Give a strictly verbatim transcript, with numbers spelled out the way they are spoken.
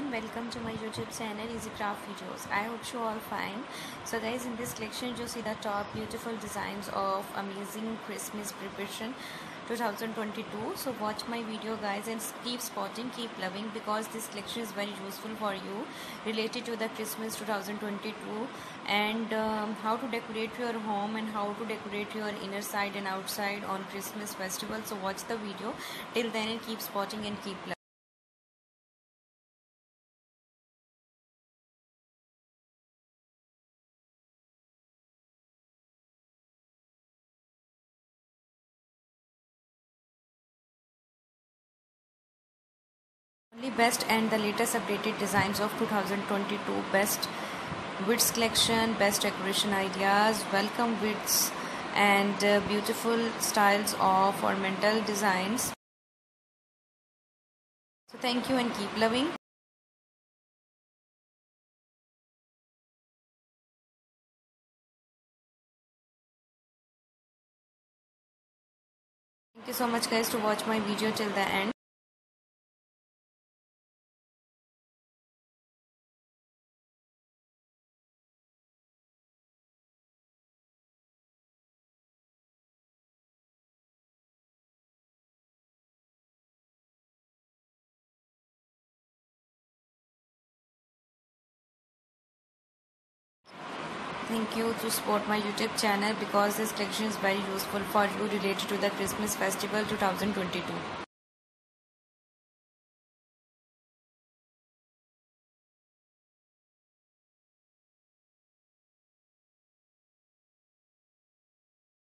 everyone, welcome to my YouTube channel Easy Craft Videos. I hope you all fine. So guys, in this collection you see the top beautiful designs of amazing Christmas preparation twenty twenty-two. So watch my video guys and keep spotting, keep loving, because this collection is very useful for you related to the Christmas twenty twenty-two and um, how to decorate your home and how to decorate your inner side and outside on Christmas festival. So watch the video till then and keep spotting and keep loving. Only best and the latest updated designs of two thousand twenty-two, best widths collection, best decoration ideas, welcome widths and uh, beautiful styles of ornamental designs. So thank you and keep loving. Thank you so much guys to watch my video till the end. Thank you to support my YouTube channel because this collection is very useful for you related to the Christmas festival twenty twenty-two.